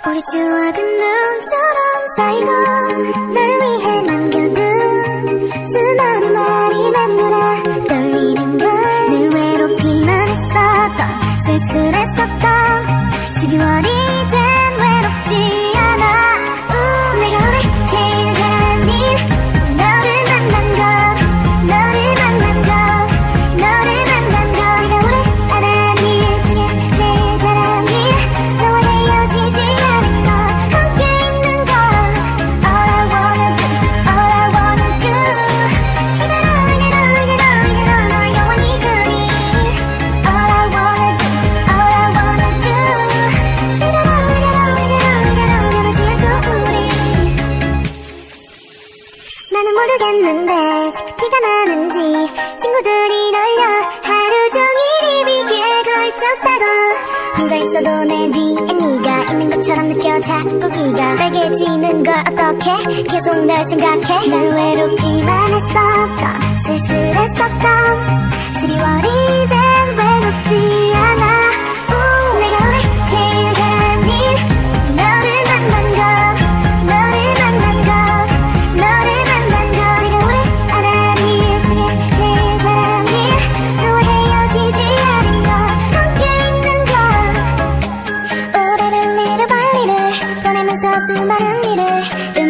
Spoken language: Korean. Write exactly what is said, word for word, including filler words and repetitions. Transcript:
우리 추억은 눈처럼 쌓이고 널 위해 남겨둔 수많은 말이 맴돌아 떨리는 걸 늘 외롭기만 했었던 쓸쓸했었던 십이월이 된 외롭지 않아. 우, 내가 우리 제일 잘하는 일 너를 만난 것 너를 만난 것 너를 만난 것 네가 우리 하는 일 중에 제일 잘하는 일 너와 헤어지지 않을 것 함께 있는 것 All I wanna do All I wanna do 네가 널 네가 널 네가 널 네가 널 너의 영원히 그리 All I wanna do All I wanna do 네가 널 네가 널 네가 널 네가 널 변하지 않고 우리 나는 모르겠는데 자꾸 티가 나는지 친구들이 놀려 하루 종일 입이 귀에 걸쳤다고 혼자 있어도 내 뒤에 네가 있는 것처럼 느껴 자꾸 기가 빨개지는 걸 어떡해 계속 널 생각해 널 외롭기만 했었던 쓸쓸했었던 십이월이 된 외롭지 않아. 우, 내가 우리 제일 잘하는 일 너를 만난 것 너를 만난 것 너를 만난 것 네가 우리 하는 일 중에 제일 잘하는 일 너와 헤어지지 않은 것 함께 있는 것 우리를 잃어버리를 보내면서 수많은 일을